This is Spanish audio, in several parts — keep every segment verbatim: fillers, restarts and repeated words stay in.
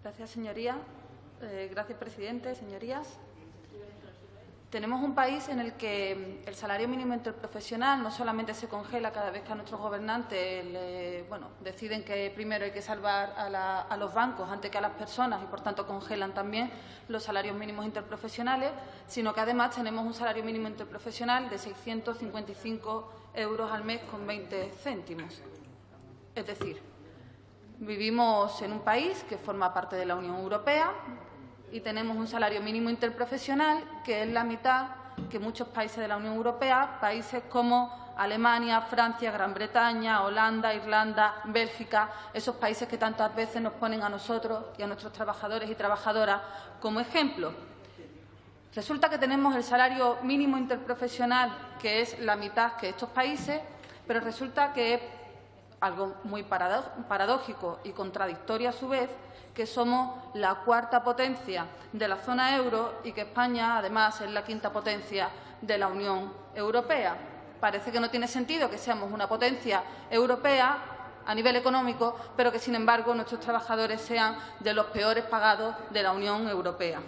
Gracias, señoría. Eh, gracias, presidente. Señorías, tenemos un país en el que el salario mínimo interprofesional no solamente se congela cada vez que a nuestros gobernantes le, bueno, deciden que primero hay que salvar a, la, a los bancos antes que a las personas y, por tanto, congelan también los salarios mínimos interprofesionales, sino que además tenemos un salario mínimo interprofesional de seiscientos cincuenta y cinco euros al mes con veinte céntimos. Es decir, vivimos en un país que forma parte de la Unión Europea y tenemos un salario mínimo interprofesional que es la mitad que muchos países de la Unión Europea, países como Alemania, Francia, Gran Bretaña, Holanda, Irlanda, Bélgica, esos países que tantas veces nos ponen a nosotros y a nuestros trabajadores y trabajadoras como ejemplo. Resulta que tenemos el salario mínimo interprofesional, que es la mitad que estos países, pero resulta que es algo muy paradójico y contradictorio a su vez, que somos la cuarta potencia de la zona euro y que España, además, es la quinta potencia de la Unión Europea. Parece que no tiene sentido que seamos una potencia europea a nivel económico, pero que, sin embargo, nuestros trabajadores sean de los peores pagados de la Unión Europea.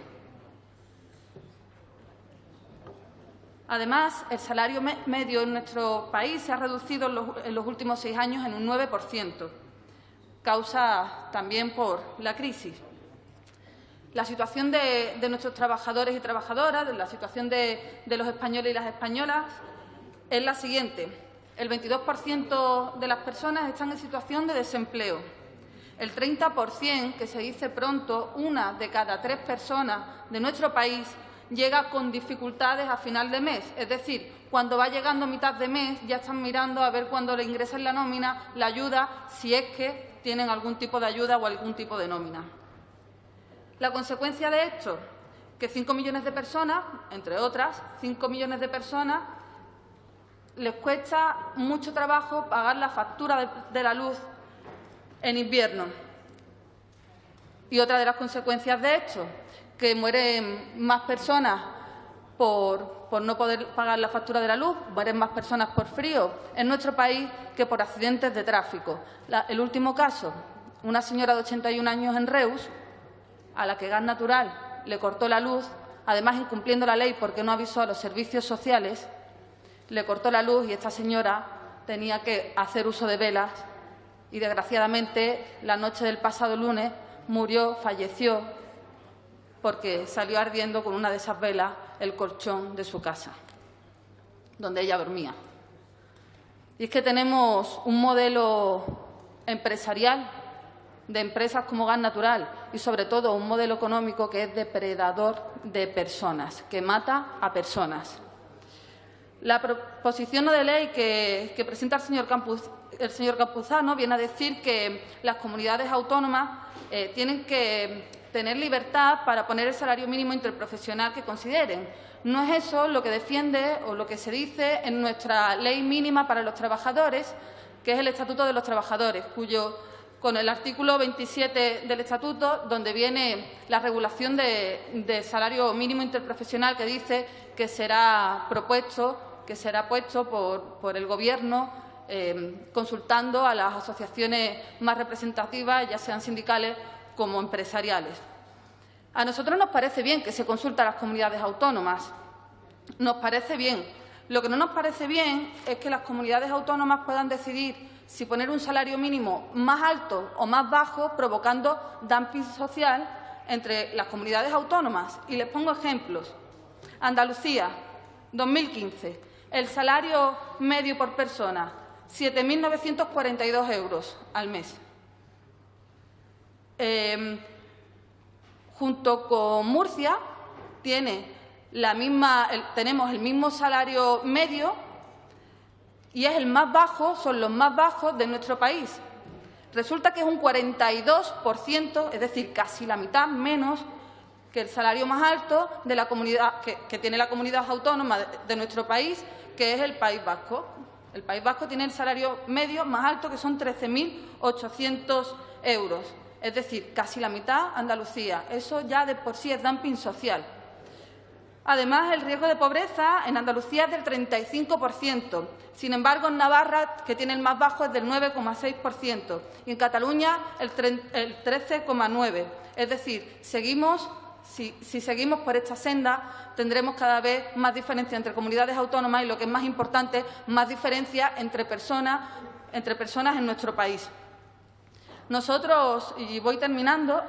Además, el salario medio en nuestro país se ha reducido en los, en los últimos seis años en un nueve por ciento, causa también por la crisis. La situación de, de nuestros trabajadores y trabajadoras, de la situación de, de los españoles y las españolas, es la siguiente. El veintidós por ciento de las personas están en situación de desempleo. El treinta por ciento, que se dice pronto, una de cada tres personas de nuestro país llega con dificultades a final de mes. Es decir, cuando va llegando mitad de mes ya están mirando a ver cuándo le ingresen la nómina, la ayuda, si es que tienen algún tipo de ayuda o algún tipo de nómina. La consecuencia de esto, que cinco millones de personas, entre otras, cinco millones de personas, les cuesta mucho trabajo pagar la factura de, de la luz en invierno. Y otra de las consecuencias de esto, que mueren más personas por, por no poder pagar la factura de la luz, mueren más personas por frío en nuestro país que por accidentes de tráfico. La, el último caso, una señora de ochenta y un años en Reus, a la que Gas Natural le cortó la luz, además incumpliendo la ley porque no avisó a los servicios sociales, le cortó la luz y esta señora tenía que hacer uso de velas y, desgraciadamente, la noche del pasado lunes murió, falleció, porque salió ardiendo con una de esas velas el colchón de su casa, donde ella dormía. Y es que tenemos un modelo empresarial de empresas como Gas Natural y, sobre todo, un modelo económico que es depredador de personas, que mata a personas. La proposición no de ley que, que presenta el señor, Campuz, el señor Campuzano viene a decir que las comunidades autónomas eh, tienen que tener libertad para poner el salario mínimo interprofesional que consideren. No es eso lo que defiende o lo que se dice en nuestra ley mínima para los trabajadores, que es el Estatuto de los Trabajadores, cuyo, con el artículo veintisiete del Estatuto, donde viene la regulación de, de salario mínimo interprofesional, que dice que será propuesto, que será puesto por, por el Gobierno, eh, consultando a las asociaciones más representativas, ya sean sindicales como empresariales. A nosotros nos parece bien que se consulte a las comunidades autónomas. Nos parece bien. Lo que no nos parece bien es que las comunidades autónomas puedan decidir si poner un salario mínimo más alto o más bajo, provocando dumping social entre las comunidades autónomas. Y les pongo ejemplos. Andalucía, dos mil quince, el salario medio por persona, siete mil novecientos cuarenta y dos euros al mes. Eh, junto con Murcia, tiene la misma, el, tenemos el mismo salario medio y es el más bajo, son los más bajos de nuestro país. Resulta que es un cuarenta y dos por ciento, es decir, casi la mitad menos que el salario más alto de la comunidad, que, que tiene la comunidad autónoma de, de nuestro país, que es el País Vasco. El País Vasco tiene el salario medio más alto, que son trece mil ochocientos euros. Es decir, casi la mitad Andalucía. Eso ya de por sí es dumping social. Además, el riesgo de pobreza en Andalucía es del treinta y cinco por ciento. Sin embargo, en Navarra, que tiene el más bajo, es del nueve coma seis por ciento y en Cataluña el trece coma nueve por ciento. Es decir, seguimos, si, si seguimos por esta senda, tendremos cada vez más diferencia entre comunidades autónomas y, lo que es más importante, más diferencia entre personas, entre personas en nuestro país. Nosotros, y voy terminando,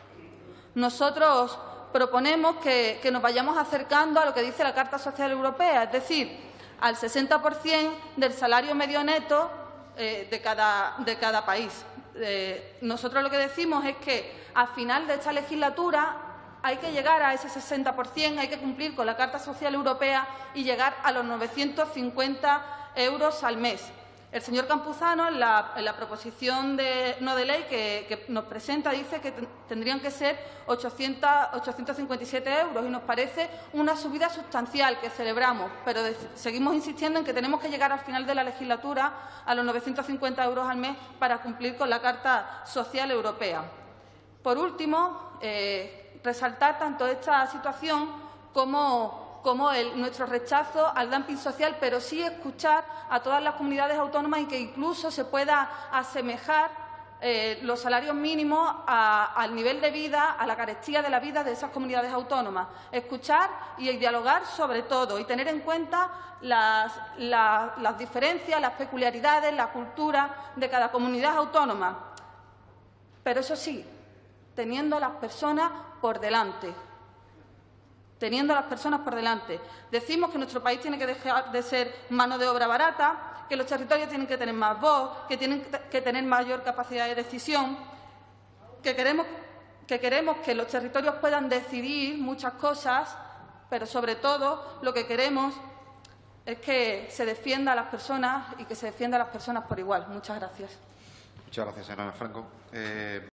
nosotros proponemos que, que nos vayamos acercando a lo que dice la Carta Social Europea, es decir, al sesenta por cien del salario medio neto eh, de, cada, de cada país. Eh, nosotros lo que decimos es que al final de esta legislatura hay que llegar a ese sesenta por cien, hay que cumplir con la Carta Social Europea y llegar a los novecientos cincuenta euros al mes. El señor Campuzano, en la, en la proposición de, no de ley que, que nos presenta, dice que tendrían que ser ochocientos cincuenta y siete euros y nos parece una subida sustancial que celebramos, pero de, seguimos insistiendo en que tenemos que llegar al final de la legislatura a los novecientos cincuenta euros al mes para cumplir con la Carta Social Europea. Por último, eh, resaltar tanto esta situación como como el, nuestro rechazo al dumping social, pero sí escuchar a todas las comunidades autónomas y que incluso se pueda asemejar eh, los salarios mínimos a, al nivel de vida, a la carestía de la vida de esas comunidades autónomas. Escuchar y dialogar sobre todo y tener en cuenta las, las, las diferencias, las peculiaridades, la cultura de cada comunidad autónoma. Pero eso sí, teniendo a las personas por delante. teniendo a las personas por delante. Decimos que nuestro país tiene que dejar de ser mano de obra barata, que los territorios tienen que tener más voz, que tienen que tener mayor capacidad de decisión, que queremos, que queremos que los territorios puedan decidir muchas cosas, pero sobre todo lo que queremos es que se defienda a las personas y que se defienda a las personas por igual. Muchas gracias. Muchas gracias, señora Franco. Eh...